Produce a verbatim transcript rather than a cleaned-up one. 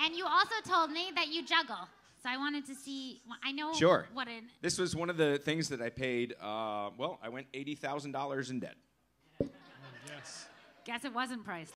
And you also told me that you juggle. So I wanted to see, I know Sure. what an... This was one of the things that I paid, uh, well, I went eighty thousand dollars in debt. Yes. Guess it wasn't priced.